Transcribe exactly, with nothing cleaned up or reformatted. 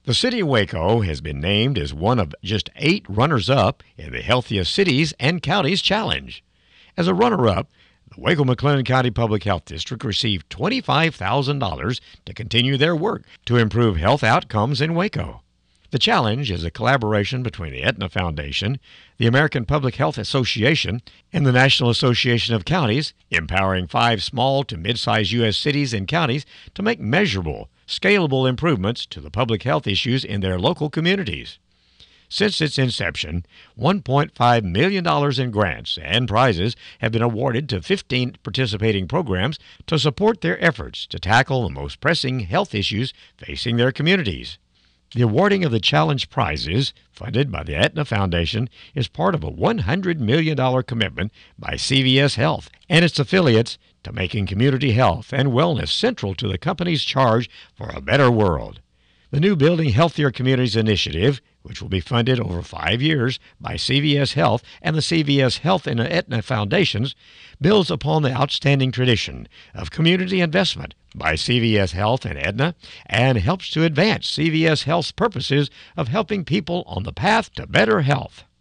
The city of Waco has been named as one of just eight runners-up in the Healthiest Cities and Counties Challenge. As a runner-up, the Waco-McLennan County Public Health District received twenty-five thousand dollars to continue their work to improve health outcomes in Waco. The challenge is a collaboration between the Aetna Foundation, the American Public Health Association, and the National Association of Counties, empowering five small to mid-sized U S cities and counties to make measurable, scalable improvements to the public health issues in their local communities. Since its inception, one point five million dollars in grants and prizes have been awarded to fifteen participating programs to support their efforts to tackle the most pressing health issues facing their communities. The awarding of the challenge prizes, funded by the Aetna Foundation, is part of a one hundred million dollars commitment by C V S Health and its affiliates to making community health and wellness central to the company's charge for a better world. The new Building Healthier Communities initiative, which will be funded over five years by C V S Health and the C V S Health and Aetna Foundations, builds upon the outstanding tradition of community investment by C V S Health and Aetna and helps to advance C V S Health's purposes of helping people on the path to better health.